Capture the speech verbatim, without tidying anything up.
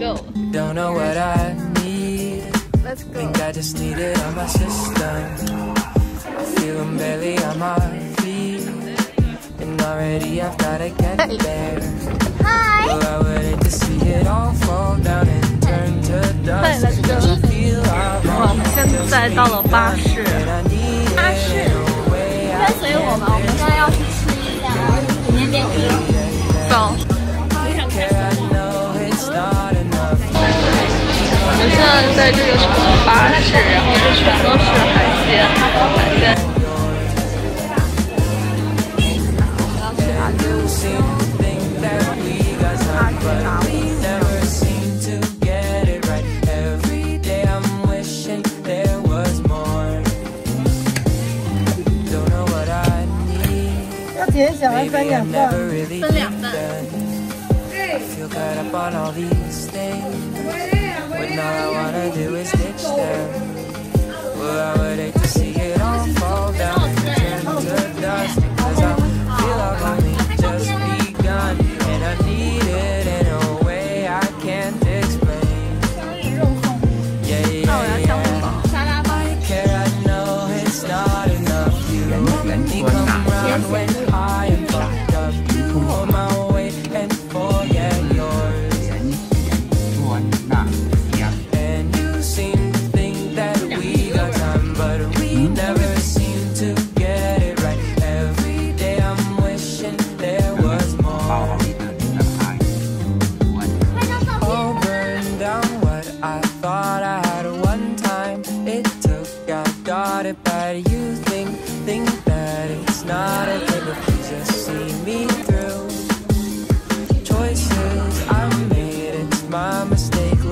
go. Don't know what I need. Let's go. Think I just need it on my system. I feel I'm barely on my feet, and already I've gotta get there. Hi. Well, I waited to see it all fall down and turn to dust. Let's go. 我们现在到了巴士，巴士跟随我们，我们现在要去吃一家面面筋。走。我们现在在这个什么巴士，然后这全都是海鲜，海鲜。要去哪里？ 要姐想要分两份， 分两份。 Feel caught up on all these things when all I wanna do is ditch them. Well, I would hate to see it all fall down and turn to dust, cause I feel I've only just begun, and I need it in a way I can't explain. Yeah, yeah, yeah. I care, I know it's not enough. You let me come round when I am fucked up. You hold my weight and forget. And you seem to think that we got time, but we never seem to get it right. Every day I'm wishing there was more. All burned down what I thought I had one time. It took, I got it bad. You think, think that it's not a thing, but you just see me through. Choices I made, it's my mistake.